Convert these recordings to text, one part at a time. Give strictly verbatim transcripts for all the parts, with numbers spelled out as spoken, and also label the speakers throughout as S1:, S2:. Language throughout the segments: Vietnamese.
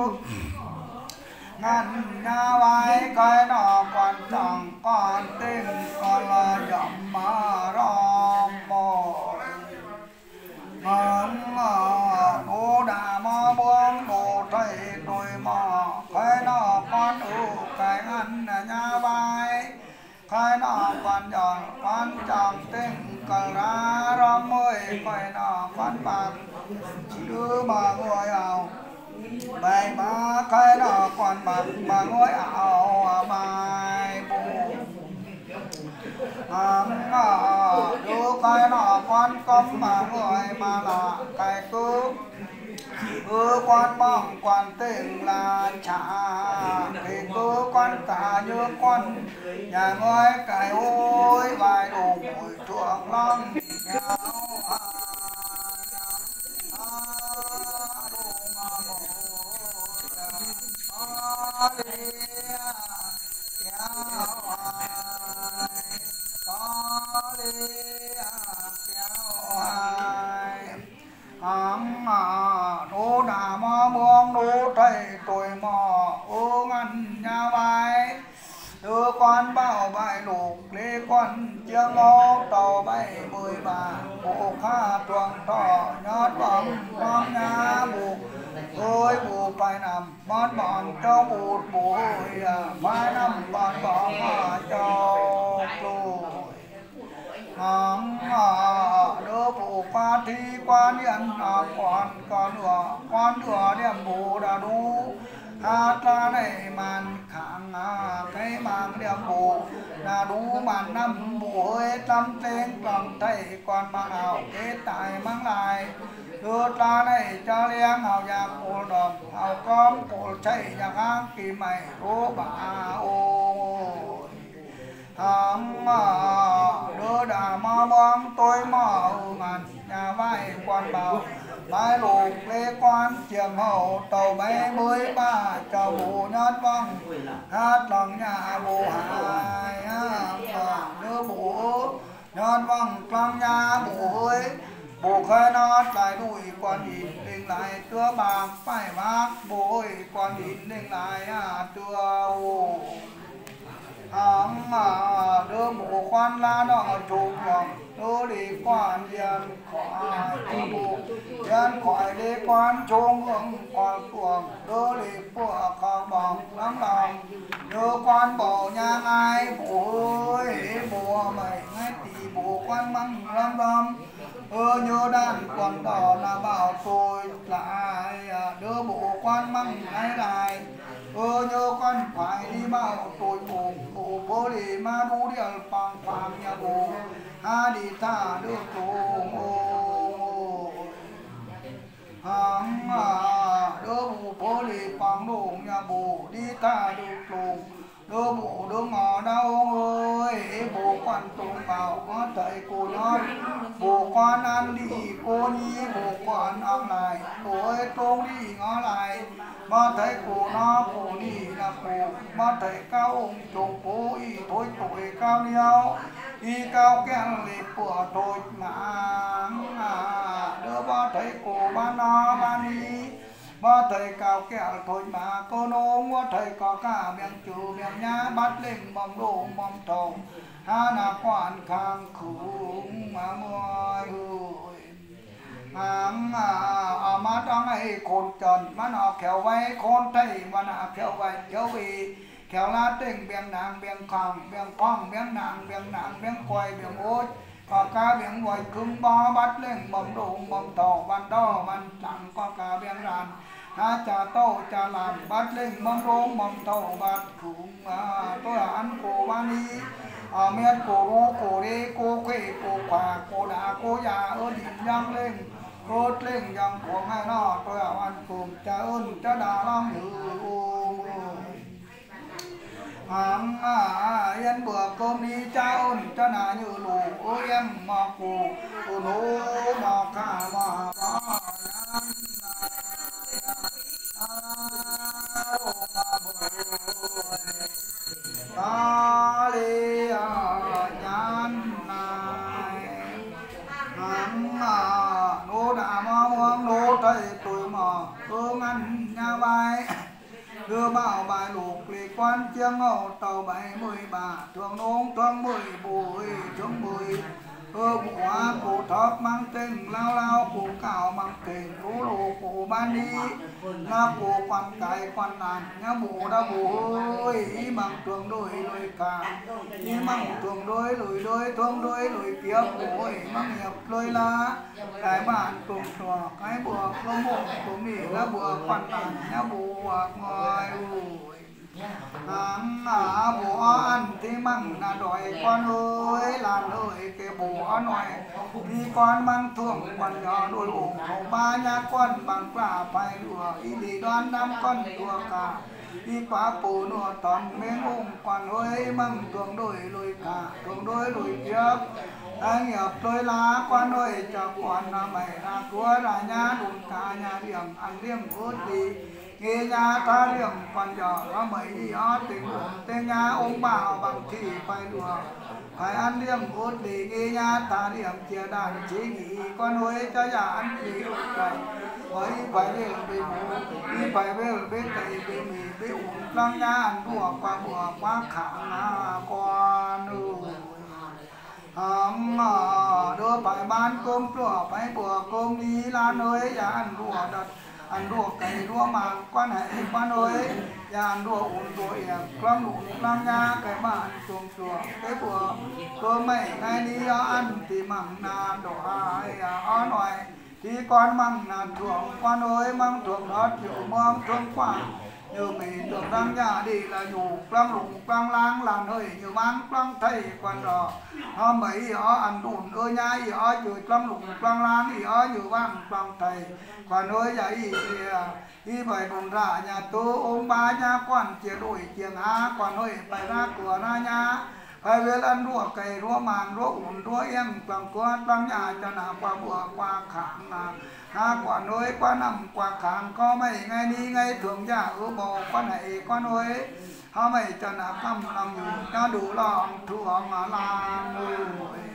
S1: ngăn nhà vai cái nó quan trọng con tình còn là dầm mà rong mồi ngân nô đà mà buông nô thầy tôi mà cái nó con ưu cái ngăn nhà vai cái nó quan trọng quan trọng tình cần ra rong mồi cái nó quan bạc chứ mà ngồi ảo bài ba cái nó còn bạc mà ngồi ảo bài bù à đưa cái nó quan công mà người mà là cái cứ cứ quan bóng quan tình là trả thì cứ quan cả như con nhà ngôi cái ôi vài đồ mùi chuộng long nhau nô đà mà buông nô thầy tuổi mò ô ngăn nhà vai đưa quan bảo bài lục lê quan chiêng ngô tàu bảy mười ba bộ kha tuồng thọ nhót bóng con nhà bù ôi bù phải nằm bón bọn cho bụt bù phải nằm bón bọn cho lùi đưa bù qua thi quan điện quan con đùa quan đùa điểm bù đã đủ hát la này màn kháng cái màn điểm bù là đủ màn năm bù hơi trăm tên còn thầy còn mà nào kết tại mang lại đưa ta này cho liang hào giặc cổ đồng hào con cổ chạy giặc hang kỳ mày đố bà ôi thằng đưa đà ma bom tôi mở ngàn nhà vai quan bảo bài lục lê quan trường hậu tàu bé mới ba cho bù nhát vong hát lòng nhà bù hai đưa bù nhát vong trong nhà bù ơi bù khơi nó lại đuổi quan nhìn đình lại tưa bạc phải bác bù ơi quan nhìn đình lại tưa hằng đưa bù quan la nó chụp vòng đưa đi quan diện khỏi bù diện khỏi đi quan trung hương quan tuồng đưa đi của con bóng lắm lòng đưa quan bộ nhà ai bù ơi bù mày ngay tỷ bù quan măng lắm lắm ơ nhớ đàn còn đỏ là bảo tôi lại đưa bộ quan măng ngay lại ơ nhớ con phải đi bảo tôi bù bù bố đi mà đu đi ở bằng phàm nhà bù ha đi thả đưa tôi hằng đưa bù bố đi bằng đồn nhà bù đi thả đưa tôi đưa bộ đưa ngõ đâu ơi bố quan tùng vào có thầy cô nói bố quan ăn đi cô nhi bố quan ăn lại bố ơi trông đi ngó lại mà thầy cô nó cô đi là cô mà thầy cao ông chồng cô y thôi tuổi cao nhau y cao kẹn liệp của tôi ngang đưa ba thầy cô ba nó ba đi ba thầy cao kẹo thôi mà cô nô mua thầy có cả miệng chữ miệng nhá bắt lên mầm đồ mầm thòng ha là quan khang khủng mà môi hùi hàng à mà trong ấy khôn trần mà nó khéo vay khôn thầy mà nó khéo vay khéo vì khéo lá tình miệng nàng miệng khòng miệng phong miệng nàng miệng nàng miệng quay miệng ôi có cả miệng quay cứng bó bắt lên mầm đồ mầm thòng ban đo ban chẳng có cả miệng ràn ha cha tô cha làm bắt lên mâm rôm mâm thầu bát khủng tôi là ăn cổ ban đi ở miền cổ ru cổ đi cô quê cô khỏa cô đá cô già ơn hình nhang lên rốt lên nhang của ngày nọ tôi là ăn cùng cha ơn cha đà lắm hàng à yên bữa cơm đi cha ơn cha nà như lù ôi em mà cụ cụ nô mà cả mà ba ta li nhàn này hằng nô đà ma muông nô thầy tuổi mà ương ăn ăn nhà bài đưa bảo bài lục lì quan chiêng ngầu tàu bảy mươi bà thường nông thương mười bùi thương mười ơ bộ á bộ thóp mang tên lao lao bộ cào mang tên lũ lù bộ ban đi là bộ quan cải quan đàn nhá bộ đã bộ ơi bằng thường đôi lối cả như bằng thường đôi lối đôi thương đôi lối kia bộ ơi mang nhập lối lá cái bản cùng trò cái bùa không bộ của mình là bùa quan đàn nhá bộ ngồi ăn à bố ăn thì măng là đòi con ơi là lời cái bố nói đi con mang thường còn nhỏ đôi ủng hộ ba nhà con bằng quả phải đùa ý đi đoán năm con đùa cả đi quá bố nọ toàn mấy ủng còn ơi măng thường đôi lùi cả thường đôi lùi trước anh nhập tôi lá quan ơi cho con là mày là của là nhà đùn cả nhà điểm ăn riêng út đi nghe nhà ta riêng còn giờ nó mấy ó tình buồn tên nhà ông bảo bằng thì phải đùa phải ăn riêng út đi nghe nhà ta riêng chia đàn chỉ nghĩ con ơi cho nhà ăn gì vậy mới phải về về bố đi phải về về tây về mì về uống lăng nhà ăn đùa qua bùa qua khả con ơi hằng đưa phải ban cơm chùa phải bùa cơm đi lan ơi và ăn đùa đợt ăn đùa cày đùa màng quan hệ quan ơi và ăn đùa uống đùa yểm con uống lăng nha cái mà ăn chuồng chùa cái bùa cơm mày ngay đi ăn thì mằng là đổ ai ó nói thì con mằng là thuồng quan ơi măng thuồng đó chịu mong thuồng quả như mình được đăng nhà đi là dù quăng lụng quăng lang làm hơi như mang quăng thầy quan đó họ mấy họ ăn đùn ơi nhai họ chửi quăng lụng quăng lang thì họ như mang quăng thầy còn ơi vậy thì đi phải đùn ra nhà tôi ôm ba nhà quan chia đổi chiêng á còn ơi phải ra cửa ra nhà phải về ăn đua cày đua màng đua ủn đua em quăng qua quăng nhà cho nào qua bữa qua kháng là ha quả nuôi qua nằm quả kháng có mấy ngày đi ngay thường giả ưu bầu quan hệ quan nuôi ha mấy cho nào cầm làm dù cho đủ lòng thường mà làm người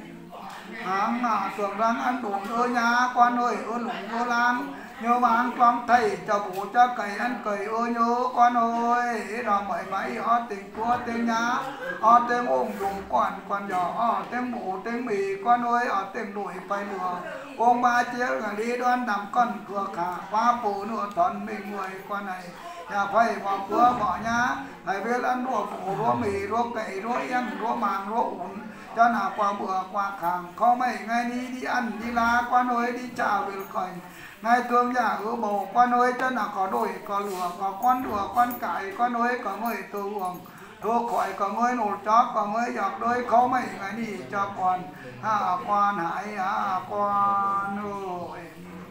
S1: hàng mà thường răng ăn đủ ơ nhà quan nuôi ơ lủng ơ lan nhớ bán con thầy cho bố cho cày ăn cày ơ nhớ con ơi rồi mấy mấy họ tình của tên nhá họ tên ôm dùng quản quản nhỏ họ tên bố tên mì con ơi họ tên đuổi phải nữa ông ba chiếc là đi đoan nằm con cửa cả qua bố nữa toàn mình người con này nhà phải vào cửa bỏ nhá phải biết ăn đùa bố đùa mì đùa cày đùa em đùa màng đùa ủn cho nào qua bữa qua kháng có mấy ngày đi đi ăn đi lá con ơi đi chào về cày ngày thường nhà ưu bầu con ơi cho nào có đồi có lửa có con đùa con cải con ơi có người từ uống thuốc khỏi có người nổ chó có người dọc đôi khó mấy ngày đi cho con ha con hãy ha con ơi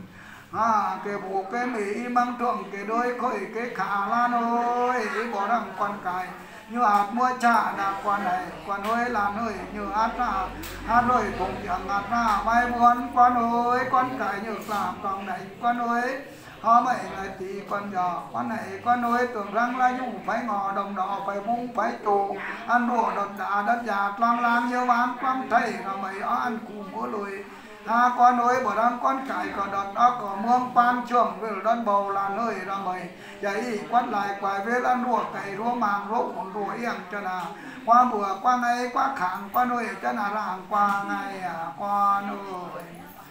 S1: ha cái bố cái mỹ mang thường cái đôi khởi cái khả lan ơi bỏ đằng con cải như hạt mua trà là quan này quan ơi là nơi như hạt ra hạt rồi cũng chẳng hạt ra vai buồn quan ơi con cái như làm còn này quan ơi họ mấy ngày thì con nhỏ con này con ơi tưởng rằng là dù phải ngò đồng đỏ phải bung phải tù ăn đùa đợt đá đất già lang lang như bán quăng thầy là mấy ó ăn cùng bố lùi ha con ơi bỏ đang con cái có đợt đó có mương pan trường về đơn bầu là nơi là mấy vậy quát lại quài về ăn đùa cày đùa màng đùa uống đùa yên cho là qua bữa qua ngày qua kháng con ơi cho là làm qua ngày à con ơi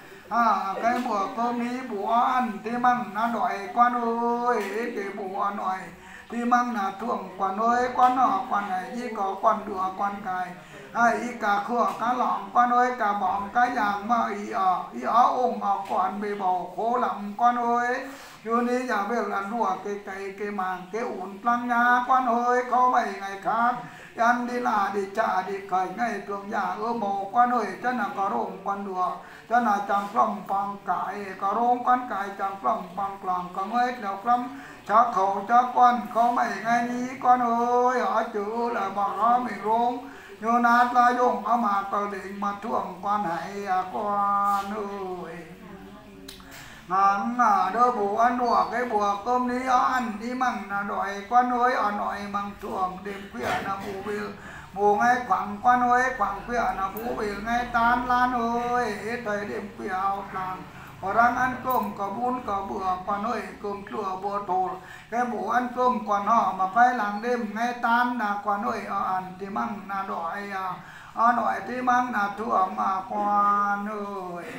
S1: à cái bữa cơm ní bố ăn thì măng nó đòi con ơi cái bố nói thì măng là thường con ơi con nọ con này chỉ có con đùa con cài ai cả khua cá lỏng con ơi cả bỏng cái vàng mà ý ở ý ở ôm ở còn bị bầu khô lắm con ơi như ní giờ bây là đùa cái cây cái màng cái ủn lăng nhà con ơi có mấy ngày khác ăn đi là đi chả đi cày ngày thường nhà ơ bầu con ơi cho là có rồng con đùa cho là chẳng lòng bằng cải có rồng con cải chẳng lòng bằng lòng có mấy đâu lắm cho khẩu cho con có mấy ngày ní con ơi ở chữ là bằng nó mình rong như nát la dùng ở mà có định mà thuồng con hãy con ơi nắng à đỡ bố ăn đùa cái bùa cơm đi ở ăn đi măng là đòi con ơi ở nội măng thuồng đêm khuya là bố bì bố ngay khoảng con ơi khoảng khuya là bố bì ngay tan lan ơi thời đêm khuya áo làng có đang ăn cơm có bún có bữa còn ơi cơm chùa bùa thổ cái bố ăn cơm còn họ mà phải làm đêm ngay tan là còn ơi ở ăn thì măng là đòi ở đòi thì măng là thua mà con ơi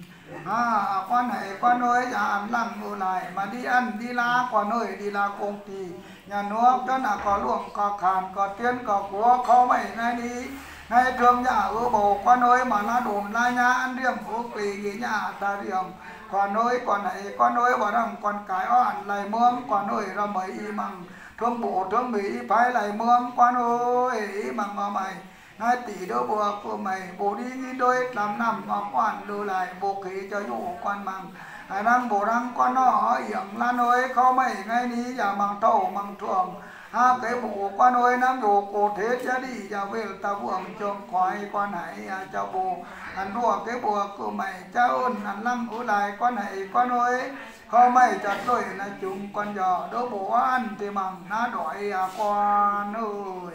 S1: à con này con ơi nhà ăn lăng ngồi lại mà đi ăn đi la con ơi đi la công ty nhà nước đó là có luồng có khàn có tiền có của có mấy ngày đi ngày thường nhà ở bầu con ơi mà la đồn la nhà ăn riêng của kỳ cái nhà ta riêng con ơi con này con ơi bảo rằng con cái ăn lại mướm con ơi ra mấy y măng thương bộ thương mỹ phải lại mướm con ơi y măng mà mày hai tỷ đô bùa của mày bố đi đi đôi làm nằm mà quan đưa lại bố khí cho dụ quan măng hải năng bố năng con nó hiểm lan ơi không mày ngay ní giả bằng thầu bằng thường ha cái bố quan ơi nam dụ cổ thế cha đi giả về ta vuông trong khoai quan hải cho bố anh đùa cái bùa của mày cha ơn anh lăng của lại quan hải con ơi không mày chặt đôi là chúng con giò đố bố ăn thì bằng nó đòi con ơi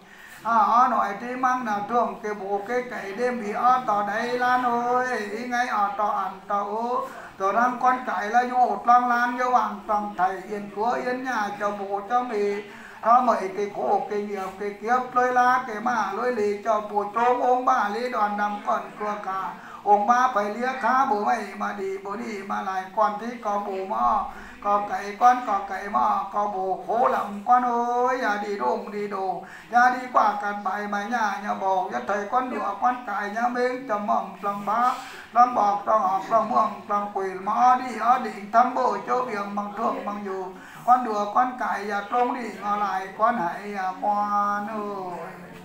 S1: à nói thì mang nào thường cái bộ cái cái đêm bị ở tỏ đây lan ơi ngay ở tỏ ăn tỏ tỏ đang con cái là vô lang lan vô hoàng toàn thầy yên của yên nhà cho bố cho mì à, mấy cái khổ cái nghiệp cái kiếp lôi la cái mà lôi lì cho bố trốn ông bà lý đoàn nằm còn cua cả ông ba phải lia khá bố mày mà đi bố đi mà lại còn thì có bố mà có cái con có cái mà có bố khổ lắm con ơi nhà đi đùng đi đồ nhà đi qua cạn bài mà nhà nhà bố nhà thầy con đùa con cái nhà mình chầm mỏng lòng bá lòng bọc lòng học lòng mỏng lòng quỷ mà đi ở đỉnh thăm bố chỗ biển bằng thường bằng dù con đùa con cái nhà trông đi ngồi lại con hãy con ơi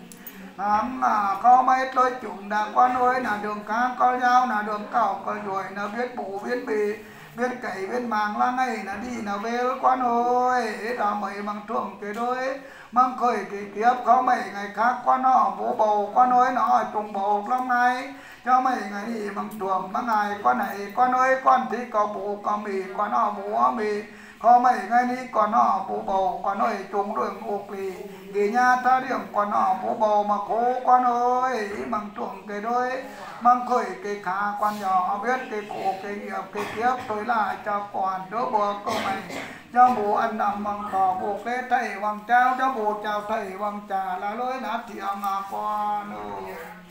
S1: nắm mà có mấy lối chúng đã con ơi là đường cá con dao là đường cào con ruồi là biết bù biết bì biết cày biết màng là ngày là đi là về con ơi đó mấy bằng thường cái đôi mang khởi cái kiếp có mấy ngày khác con nó bố bầu con ơi nó trùng bầu lắm ngày cho mấy ngày đi bằng thường bằng ngày con này con ơi con thì có bố có mì con nó bố mì có mấy ngày đi con nó bố bầu con ơi trùng đường ục lì vì nhà ta điểm con nó bố bầu mà khô con ơi bằng thường cái đôi mang khởi cái khá con nhỏ biết cái khổ cái nghiệp cái kiếp tôi lại cho con đứa bố của mày cho bố ăn nằm bằng cỏ bố cái thầy bằng trao cho bố chào thầy bằng trà là lối nát thì ông à con ơi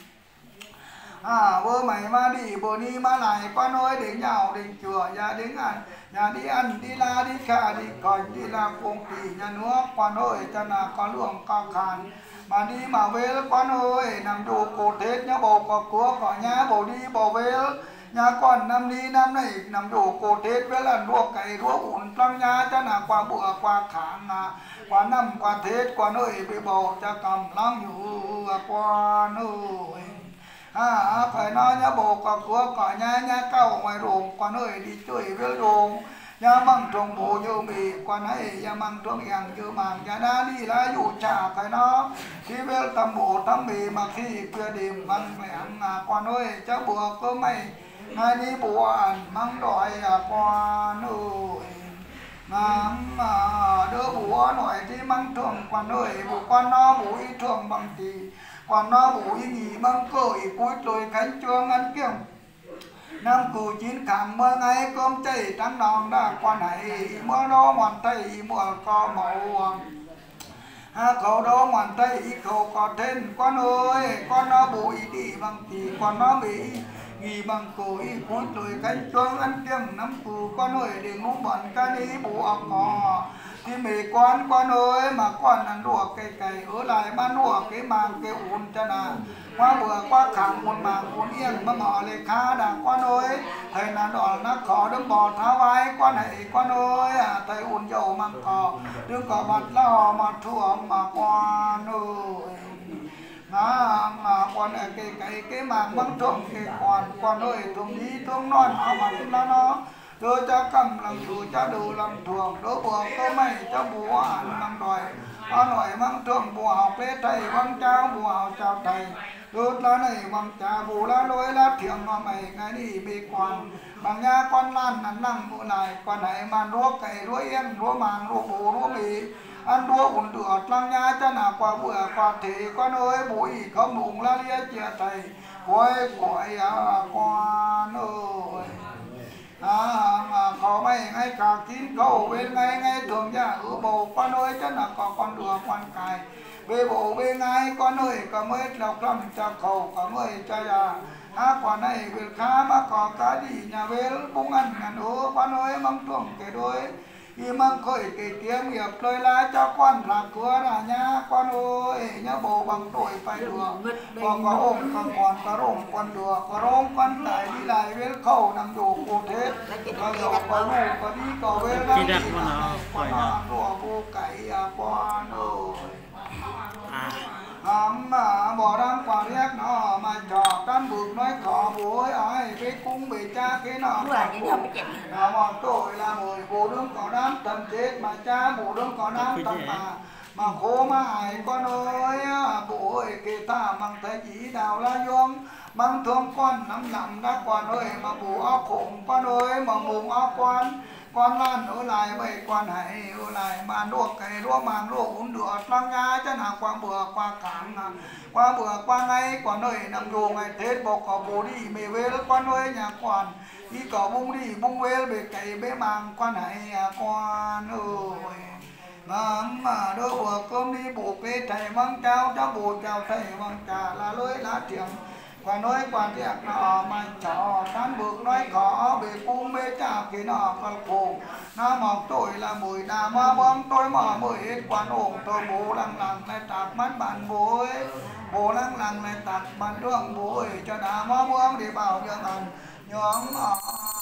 S1: à bố mày mà đi bố đi mà lại con ơi đến nhau đến chùa nhà đến ăn nhà đi ăn đi la đi khả đi coi đi la công ty nhà nước con ơi cho là có luồng có khàn mà đi mà về con ơi nằm đồ cổ thế nhá bố có của có nhà bố đi bố về nhà con năm đi năm này nằm đồ cổ thế với là đua cày đua ủn trong nhà cho là qua bữa qua kháng à qua năm qua thế con ơi bị bầu cho cầm lăngอยู่con ơi à phải nói nhá bố có của có nhà nhà cao ngoài ruộng con ơi đi chơi với ruộng nhà măng trồng bố như mì con hay nhà măng trồng hàng như màng nhà đá đi lá dụ trả phải nó khi về tầm bố tầm mì mà khi kia điểm măng mẹn à con ơi cháu bùa cơ mày ngay đi bố ăn măng đòi à con ơi nắm mà đứa bố nói thì măng thường con ơi bố con nó bố ý thường bằng thì còn nó bố ý nghỉ bằng cởi cuối rồi cánh trường ăn kiêng năm cù chín khẳng mơ ngày cơm chảy trắng đòn đã quan hệ mơ đó hoàn tay mùa có màu à cậu đó hoàn tay cậu có tên con ơi con nó bố ý đi bằng thì con nó bị nghỉ bằng cổ ý cuối rồi cánh trường ăn kiêng năm cù con ơi để ngủ bẩn cái đi bố ọc cò thì mẹ con con ơi mà con ăn đùa cái cái ở lại mà đùa cái màng cái ủn cho nà qua bữa qua khẳng một màng ủn yên mà ngọ lại khá đã con ơi thầy là đỏ nó khó đừng bỏ tháo vai con hãy con ơi à thầy ủn dầu màng cỏ đừng có bật la hò mà thua mà con ơi à, mà con ở cái cái cái màng băng trộm cái con con ơi thường đi thương non ở mặt nó nó đưa cho cầm làm chủ cho đủ làm thường đỡ bùa có mày cho bùa ăn mang đòi con hỏi mang thường bùa học lễ thầy văn trao bùa học chào thầy đốt lá này bằng trà bùa lá lối lá thiêng mà mày ngay đi bị quan bằng nhà con lan ăn năng bùa này con này mà đua cày đua yên đua màng đua bùa đua mì ăn đua ủn được lăng nhà cho nào qua bữa qua thế con ơi bụi không bụng la lia chia thầy quay quay à con ơi à, có mấy ngay cả kín cầu bên ngay ngay thường nhà ở bầu con ơi chắc là có con đường quan cài về bộ bên ngay con ơi có mấy lọc lòng cho cầu có mấy cho già à quả này việc khá mà có cái gì nhà về bung ăn ngàn ố con ơi mong tuồng cái đôi khi mang khởi cái kiếm nghiệp lôi lá cho con là cửa là nha con ơi nhá bồ bằng tuổi phải được còn có ôm còn còn có rồng còn được có rồng con lại đi lại với khẩu nằm đủ cổ thế có dầu có ngủ có đi có về ra đi con nó đùa vô cậy con ơi hàm mà bỏ đám quả riết nó mà trò tan bực nói khó bố ai với cung bị cha cái nó nó mà tôi là người bố đương có đám tầm chết mà cha bố đương có đám tầm mà mà khô mà ai con ơi bố ơi kì ta bằng thấy chỉ đào la dương bằng thương con nắm nắm đã con ơi mà bố áo khủng con ơi mà mùng áo quan con lan ở lại vậy con hãy ở lại mà đuốc cái đuốc màng đuốc uống được lăng nha chân hàng qua bữa qua cảng qua bữa qua ngay con ơi nằm dù ngày tết bọc có bố đi mẹ về con ơi nhà con đi có bung đi bung về về cái bế màng con hãy con ơi mà mà đôi bữa cơm đi bố cái thầy măng trao cho bố chào thầy măng trà là lối lá tiếng và nói quan việc nó mà cho tan bước nói khó về cung bê cha cái nó còn khổ nó mọc tôi là mùi đà mà bom tôi mà mới hết quan ổn tôi bố lăng lăng lại tạc mắt bạn bố ấy bố lăng lăng lại tạc bạn đường bố ấy cho đà mà bom để bảo cho thằng nhóm ở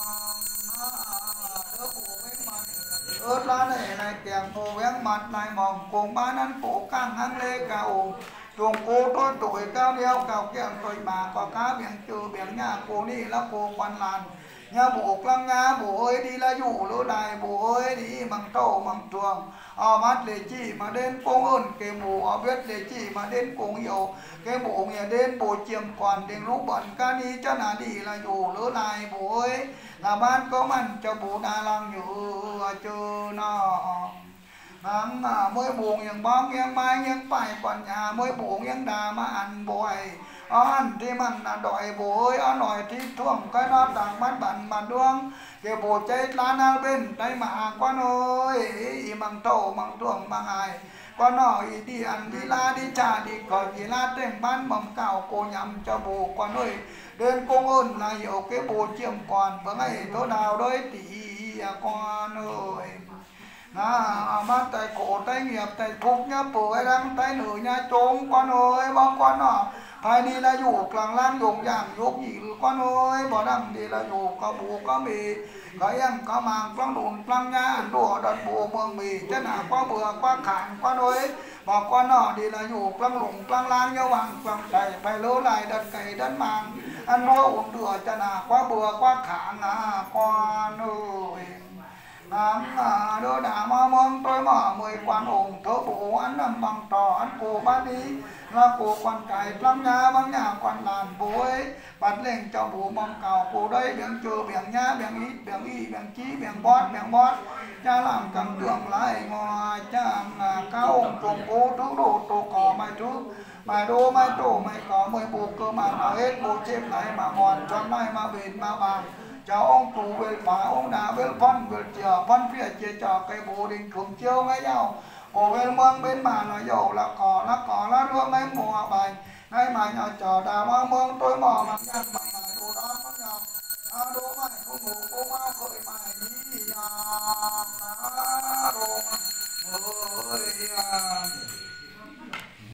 S1: ớt lá này này kèm phô vén mặt này mỏng cùng ba năn cổ căng hăng lê cả ổ chuồng cô tôi tuổi cao đeo cao kiện tôi bà có cá biển trừ biển nhà cô đi là cô quan làn nhà bố lăng nhà bố ơi đi là dụ lỗ đài bố ơi đi bằng tàu bằng chuồng ở mắt để chỉ mà đến cô ơn cái bố ở biết để chỉ mà đến cô hiểu cái bố nghe đến bố chiếm quản đến lúc bận ca đi cho là đi là dụ lỗ đài bố ơi là ban có mạnh cho bố đa lăng nhớ chứ nó nắng mà mới buồn những bóng những mai những phải còn nhà mới buồn những đà mà ăn bội ăn thì mình là đòi bố ơi ăn nói thì thuồng cái nó đang mắt bẩn mà đuông cái bố chết lá nào bên đây mà con ơi ý bằng tổ bằng thuồng bằng ai con nói đi ăn đi la đi trà đi gọi đi la trên ban mầm cào cô nhắm cho bố con ơi đến công ơn là hiểu cái bố chiếm còn bữa ngày tôi nào đôi tỷ con ơi à mà tay cổ tay nghiệp tay thúc nhá bữa đang tay nữ nha trốn con ơi bác con nó phải đi là dù làng lang dùng dạng dục gì con ơi bỏ đằng đi là dù có bố có mì có em có màng con đồn lăng nha ăn đùa đợt bố mương mì chân à qua bữa qua khản con ơi mà con nó đi là dù lăng lùng lăng lang nhau bằng bằng thầy phải lỡ lại đợt cày đợt màng ăn đùa uống đùa chân à qua bữa qua khản à con ơi nắng à đôi đã mà mong tôi mở mười quan ổn thơ bố ăn nằm bằng trò ăn cổ ba đi là cổ quan cái lắm nhà bằng nhà quan làn bố ấy bắt lên cho bố mong cào cổ đây biển trừ biển nha biển ít biển y biển chí biển bót biển bót cha làm cầm đường lại ngồi cha là cao ổn trùng cố thứ đồ tổ cỏ mày thứ mày đô mày tổ mày có mười bộ cơ mà nói hết bộ chêm này mà ngòn cho mày mà bền mà bằng cháu ông cụ về phá ông đã về phân về chở phân phía chia cho cây bố đình cùng chiêu ngay nhau bố về mương bên mà nó dầu là cỏ là cỏ là nước ngay mùa bài ngay mà nhỏ chờ đà mà mương tôi mò mà nhặt mà mày đồ đó mà nhỏ à đồ mày cô ngủ cô mau khởi mày đi à đồ ơi